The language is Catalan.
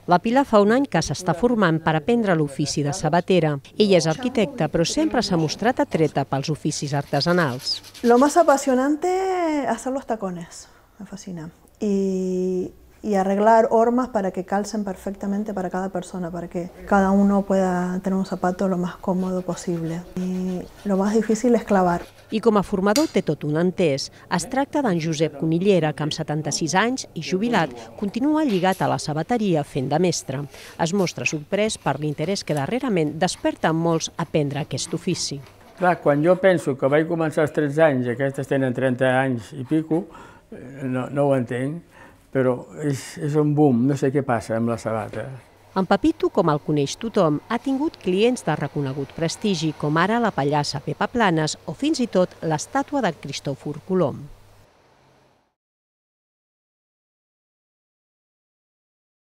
La Pilar fa un any que s'està formant per aprendre l'ofici de sabatera. Ella és arquitecta, però sempre s'ha mostrat atreta pels oficis artesanals. Lo más apasionante es hacer los tacones, me fascina. Y arreglar hormas para que calcen perfectamente para cada persona, para que cada uno pueda tener un zapato lo más cómodo posible. Y lo más difícil es clavar. I com a formador té tot un entès. Es tracta d'en Josep Conillera, que amb 76 anys i jubilat continua lligat a la sabateria fent de mestre. Es mostra sorprès per l'interès que darrerament desperta en molts a aprendre aquest ofici. Clar, quan jo penso que vaig començar als 13 anys i aquestes tenen 30 anys i pico, no ho entenc. Però és un boom, no sé què passa amb la sabata. En Pepito, com el coneix tothom, ha tingut clients de reconegut prestigi, com ara la pallassa Pepa Planes o fins i tot l'estàtua de Cristòfor Colom.